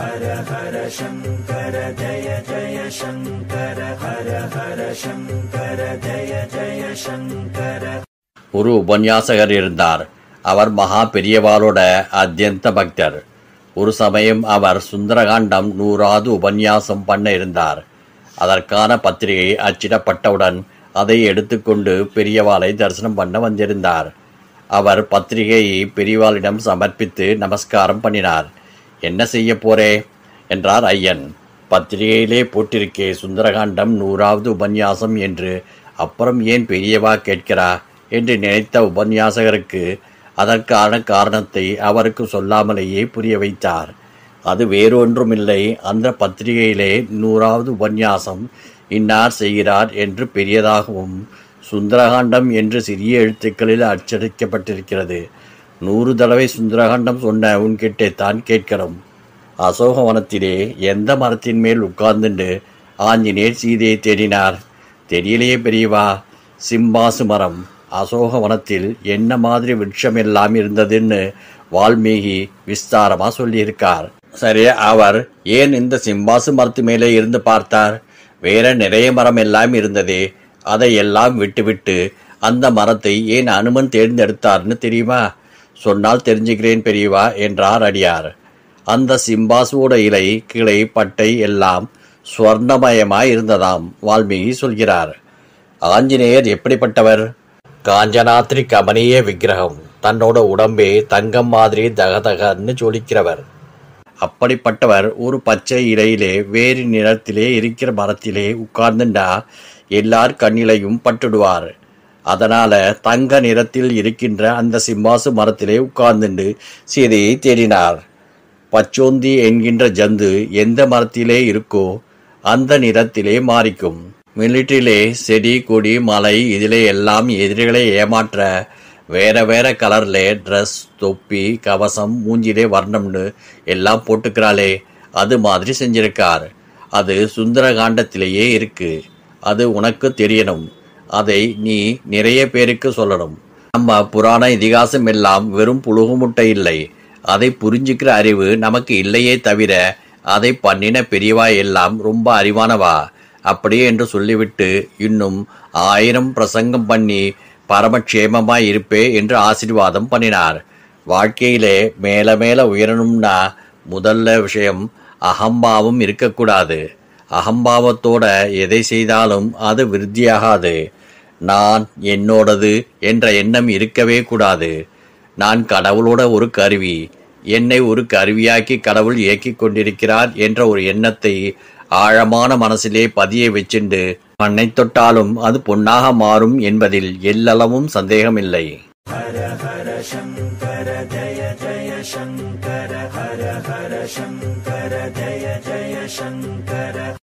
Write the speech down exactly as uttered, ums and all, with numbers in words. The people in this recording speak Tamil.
ஹர ஹர சங்கர ஜய ஜய சங்கர ஹர ஹர சங்கர ஜய ஜய சங்கர. ஒரு உபன்யாசகர் இருந்தார். அவர் மகா பெரியவாளோட அத்தியந்த பக்தர். ஒரு சமயம் அவர் சுந்தரகாண்டம் நூறாவது உபன்யாசம் பண்ண இருந்தார். அதற்கான பத்திரிகை அச்சிடப்பட்டவுடன் அதை எடுத்துக்கொண்டு பெரியவாளை தரிசனம் பண்ண வந்திருந்தார். அவர் பத்திரிகையை பெரியவாளிடம் சமர்ப்பித்து நமஸ்காரம் பண்ணினார். என்ன செய்ய போறே என்றார் ஐயன். பத்திரிகையிலே போட்டிருக்கே சுந்தரகாண்டம் நூறாவது உபன்யாசம் என்று, அப்புறம் ஏன் பெரியவா கேட்கிறா என்று நினைத்த உபன்யாசகருக்கு அதற்கான காரணத்தை அவருக்கு சொல்லாமலேயே புரிய வைத்தார். அது வேறொன்றுமில்லை, அந்த பத்திரிகையிலே நூறாவது உபன்யாசம் இன்னார் செய்கிறார் என்று பெரியதாகவும் சுந்தரகாண்டம் என்று சிறிய எழுத்துக்களில் அச்சடிக்கப்பட்டிருக்கிறது. நூறு தடவை சுந்தரகாண்டம் சொன்ன உன்கிட்டே தான் கேட்கிறோம். அசோகவனத்திலே எந்த மரத்தின் மேல் உட்கார்ந்துண்டு ஆஞ்சநேயர் சீதையை தேடினார்? தெரியலையே பெரியவா. சிம்பாசு மரம். அசோகவனத்தில் என்ன மாதிரி விருட்சம் எல்லாம் இருந்ததுன்னு வால்மீகி விஸ்தாரமா சொல்லியிருக்கார். சரி, அவர் ஏன் இந்த சிம்பாசு மரத்து மேலே இருந்து பார்த்தார்? வேற நிறைய மரம் எல்லாம் இருந்ததே, அதை எல்லாம் விட்டுவிட்டு அந்த மரத்தை ஏன் அனுமன் தேர்ந்தெடுத்தார்னு தெரியுமா? சொன்னால் தெரிஞ்சுக்கிறேன் பெரியவா என்றார் அடியார். அந்த சிம்பாசுவோட இலை, கிளை, பட்டை எல்லாம் ஸ்வர்ணமயமாய் இருந்ததாம் வால்மீகி சொல்கிறார். ஆஞ்சநேயர் எப்படிப்பட்டவர்? காஞ்சனாத்ரி கமனிய விக்கிரகம். தன்னோட உடம்பே தங்கம் மாதிரி தகதகன்னு ஜொலிக்கிறவர். அப்படிப்பட்டவர் ஒரு பச்சை இலையிலே வேறு நிறத்திலே இருக்கிற மரத்திலே உட்கார்ந்துண்டா எல்லார் கண்ணிலையும் பட்டுடுவார். அதனால தங்க நிறத்தில் இருக்கின்ற அந்த சிம்மாசு மரத்திலே உட்கார்ந்துண்டு சீதையை தேடினார். பச்சோந்தி என்கின்ற ஜந்து எந்த மரத்திலே இருக்கோ அந்த நிறத்திலே மாறிக்கும். மிலிட்டரியிலே செடி கொடி மலை இதிலே எல்லாம் எதிரிகளை ஏமாற்ற வேற வேற கலர்ல ட்ரெஸ், தொப்பி, கவசம், மூஞ்சிலே வர்ணம்னு எல்லாம் போட்டுக்கிறாளே, அது மாதிரி செஞ்சிருக்கார். அது சுந்தரகாண்டத்திலேயே இருக்கு. அது உனக்கு தெரியணும். அதை நீ நிறைய பேருக்கு சொல்லணும். நம்ம புராண இதிகாசம் எல்லாம் வெறும் புழுகு முட்டை இல்லை. அதை புரிஞ்சுக்கிற அறிவு நமக்கு இல்லையே தவிர அதை பண்ணின பெரியவா எல்லாம் ரொம்ப அறிவானவா. அப்படியே என்று சொல்லிவிட்டு இன்னும் ஆயிரம் பிரசங்கம் பண்ணி பரமக்ஷேமமாய் இருப்பே என்று ஆசீர்வாதம் பண்ணினார். வாழ்க்கையிலே மேல மேல உயரணும்னா முதல்ல விஷயம் அகம்பாவம் இருக்கக்கூடாது. அகம்பாவத்தோட எதை செய்தாலும் அது விருத்தியாகாது. நான், என்னோடது என்ற எண்ணம் இருக்கவே கூடாது. நான் கடவுளோட ஒரு கருவி, என்னை ஒரு கருவியாக்கி கடவுள் இயக்கிக் கொண்டிருக்கிறார் என்ற ஒரு எண்ணத்தை ஆழமான மனசிலே பதிய வச்சுண்டு மண்ணை தொட்டாலும் அது பொன்னாக மாறும் என்பதில் எல்லளவும் சந்தேகமில்லை. ஹர ஹர சங்கர ஜய ஜய சங்கர ஹர ஹர சங்கர ஜய ஜய சங்கர.